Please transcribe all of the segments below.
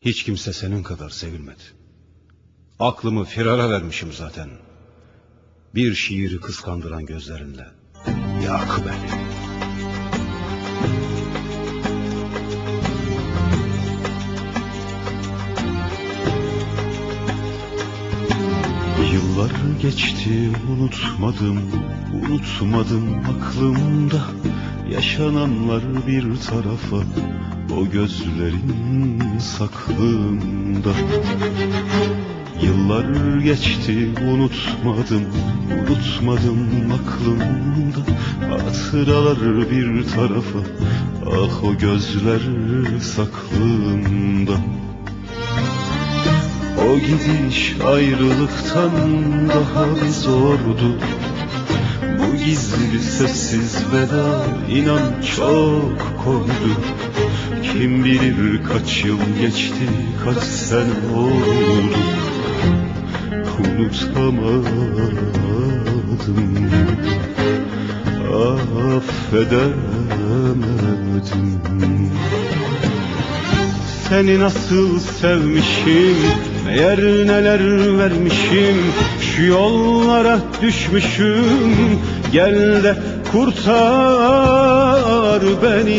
Hiç kimse senin kadar sevilmedi. Aklımı firara vermişim zaten. Bir şiiri kıskandıran gözlerinle yak beni. Yıllar geçti unutmadım, unutmadım aklımda. Yaşananlar bir tarafa, o gözlerin saklığında. Yıllar geçti unutmadım, unutmadım aklımda. Hatıralar bir tarafa, ah o gözler saklığında. O gidiş ayrılıktan daha bir zordu. Bu gizli sessiz veda inan çok koydu. Kim bilir kaç yıl geçti, kaç sene oldu. Unutamadım, affedemedim. Seni nasıl sevmişim, meğer neler vermişim. Şu yollara düşmüşüm, gel de kurtar beni.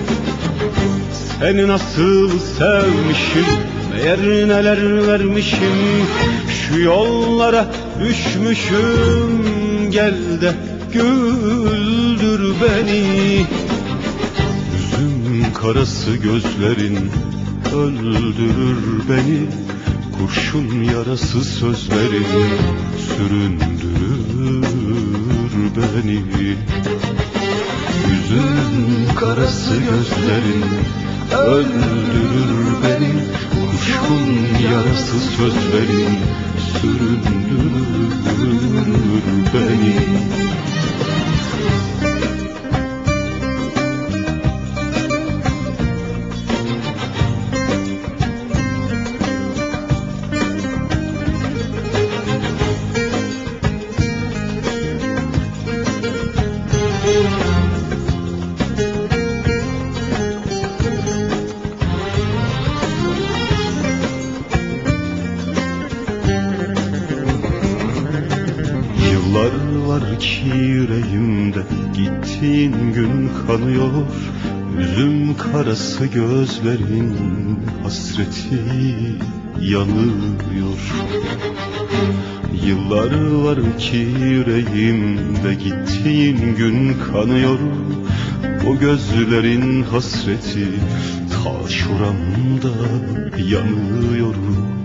Seni nasıl sevmişim, meğer neler vermişim. Şu yollara düşmüşüm, gel de güldür beni. Üzüm karası gözlerin öldürür beni. Kurşun yarası sözlerin süründürür beni. Üzüm karası gözlerin öldürür beni. Kurşun yarası sözlerin süründürür beni. Yıllar var ki yüreğimde, gittiğin gün kanıyor. Üzüm karası gözlerin hasreti yanıyor. Yıllar var ki yüreğimde, gittiğin gün kanıyor. O gözlerin hasreti ta şuramda yanıyor.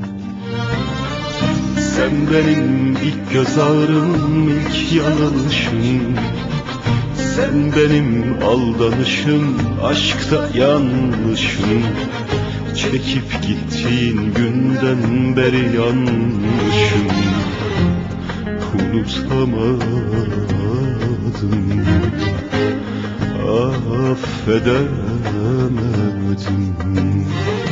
Sen benim ilk göz ağrım, ilk yanılışım. Sen benim aldanışım, aşkta yanlışım. Çekip gittiğin günden beri yanmışım. Unutamadım, affedemedim.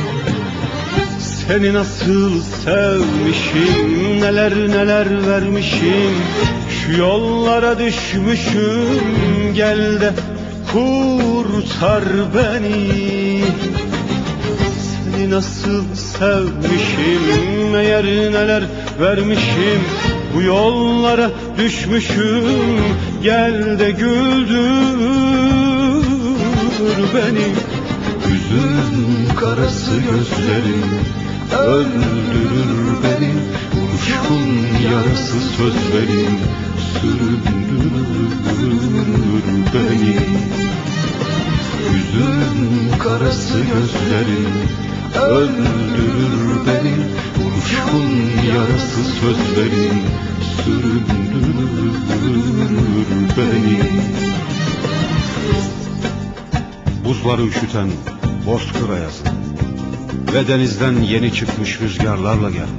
Seni nasıl sevmişim, neler neler vermişim. Şu yollara düşmüşüm, gel de kurtar beni. Seni nasıl sevmişim, meğer neler vermişim. Bu yollara düşmüşüm, gel de güldür beni. Üzüm karası gözlerin öldürür beni. Kurşun yarası sözlerin süründürür beni. Üzüm karası gözlerin öldürür beni. Kurşun yarası sözlerin süründürür beni. Buzları üşüten bozkır ayazı ve denizden yeni çıkmış rüzgarlarla gel.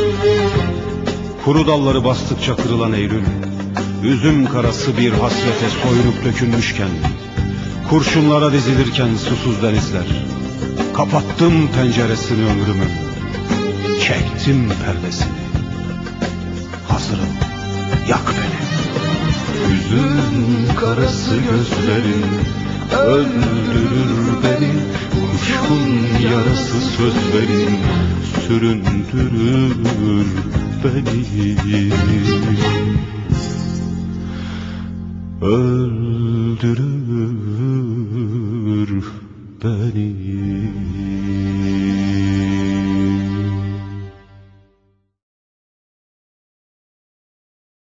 Kuru dalları bastıkça kırılan Eylül, üzüm karası bir hasrete soyunup dökülmüşken, kurşunlara dizilirken susuz denizler, kapattım penceresini ömrümün, çektim perdesini. Hazırım, yak beni. Üzüm karası gözlerin öldürür beni. Kuşkun yarası sözlerin süründürür beni. Öldürür